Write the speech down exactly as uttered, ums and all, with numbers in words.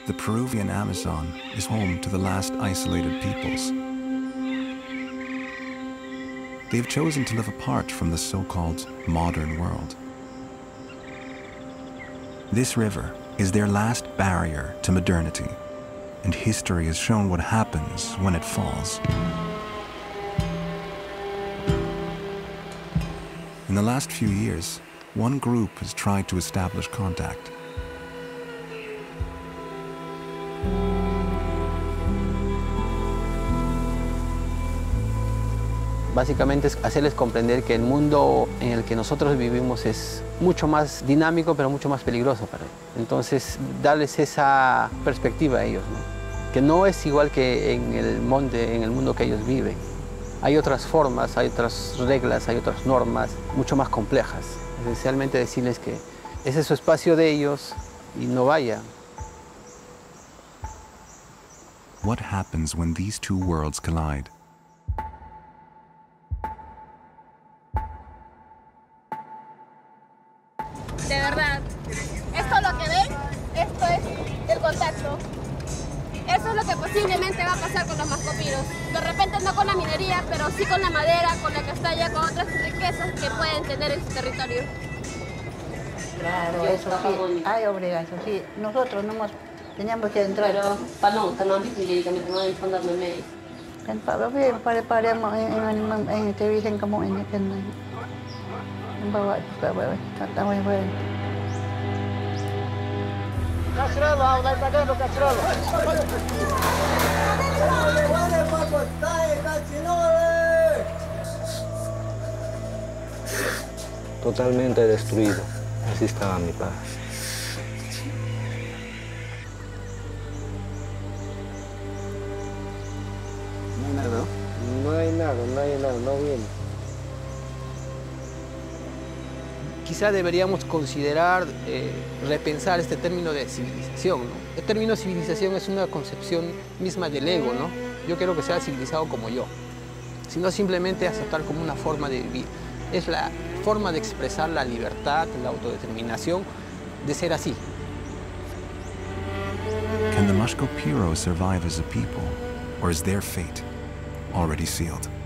The Peruvian Amazon is home to the last isolated peoples. They've chosen to live apart from the so-called modern world. This river is their last barrier to modernity, and history has shown what happens when it falls. In the last few years, one group has tried to establish contact. Básicamente es hacerles comprender que el mundo en el que nosotros vivimos es mucho más dinámico, pero mucho más peligroso para ellos. Entonces, darles esa perspectiva a ellos, ¿no? Que no es igual que en el monte, en el mundo que ellos viven. Hay otras formas, hay otras reglas, hay otras normas mucho más complejas. Esencialmente decirles que ese es su espacio de ellos y no vayan. What happens when these two worlds collide? De verdad, esto lo que ven, esto es el contacto. Eso es lo que posiblemente va a pasar con los mascopiros. De repente no con la minería, pero sí con la madera, con la castalla, con otras riquezas que pueden tener en su territorio. Claro, eso sí, hay obligación, sí. Nosotros no hemos, teníamos que entrar. Pero, paano, tanong bibili kami ng mga info na may. Kan para para para mo en en television kamu ini kan. Bawa juga bawa, tahu yang bawa. Castrelo, vai pagando Castrelo. Totalmente destruido. Así estaba mi padre. No hay nada, ¿no? No hay nada, no hay nada, no viene. Quizá deberíamos considerar, eh, repensar este término de civilización, ¿no? El término civilización es una concepción misma del ego, ¿no? Yo quiero que sea civilizado como yo, sino simplemente aceptar como una forma de vivir. Es la forma de expresar la libertad, la autodeterminación, de ser así. Can the Mashco-Piro survive as a people, or is their fate already sealed?